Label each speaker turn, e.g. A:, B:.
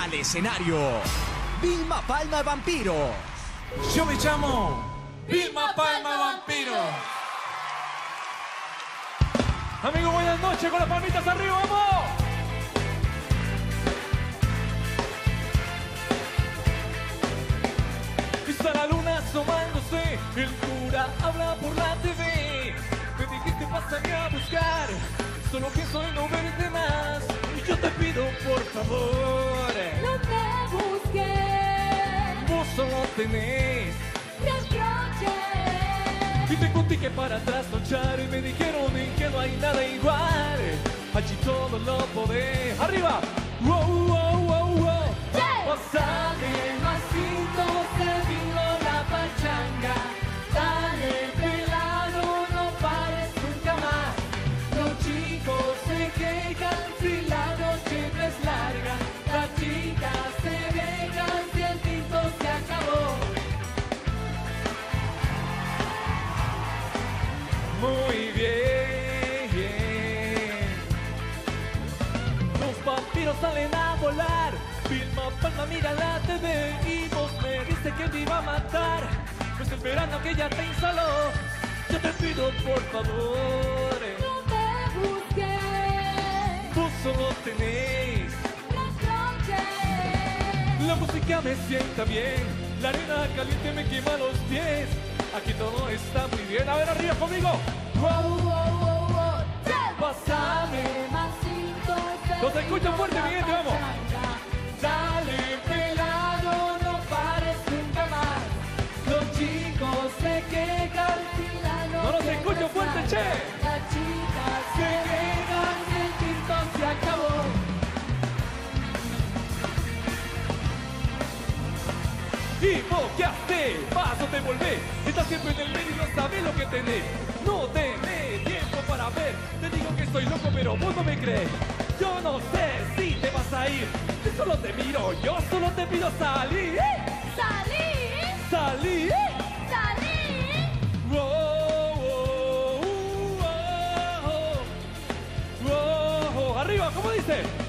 A: al escenario Vilma Palma Vampiro.
B: Yo me llamo Vilma Palma Vampiro. Amigos, buenas noches, con las palmitas arriba, ¡vamos! Está la luna asomándose, el cura habla por la TV. Me dijiste pásame a buscar, solo pienso en no verte más. Y yo te pido por favor,
C: no te busques,
B: vos solo tenés
C: reproches.
B: y te conté que para trasnochar y me dijeron que no hay nada igual. Allí todo lo podés. ¡Arriba! ¡Wow, wow, wow, wow! Pasame
C: Masitos de vino la pachanga. Dale pelado, no pares nunca más. Los chicos se quejan si la noche no es larga. Las chicas se dejan si el tinto se acabó.
B: muy bien. Los vampiros salen a volar. Vilma Palma mira la TV y vos me dice que me iba a matar. Pues el verano que ya te instaló, yo te pido por favor,
C: No te busques,
B: vos solo tenés
C: reproches.
B: la música me sienta bien, la arena caliente me quema los pies. Aquí todo está muy bien. A ver, arriba conmigo.
C: Wow, wow, wow, wow.
B: Pásame.
C: Masitos de
B: Los escucho
C: vino
B: fuerte,
C: la
B: mi gente, vamos.
C: pachanga. Dale pelado, no pares nunca más. Los chicos se quejan si la noche
B: No los escucho
C: no es
B: fuerte,
C: larga.
B: che.
C: Las chicas se quejan si el tinto se acabó.
B: ¿Y vos qué haces? Vas o te volvés. Estás siempre en el medio y no sabés lo que tenés. No tenés tiempo para ver. Te digo que estoy loco, pero vos no me crees. Yo no sé si te vas a ir. Yo solo te miro, yo solo te pido salir.
C: ¡Salí!
B: ¡Salir!
C: ¡Salí!
B: ¡Wow, wow, wow, wow! ¡Arriba! ¿Cómo dice?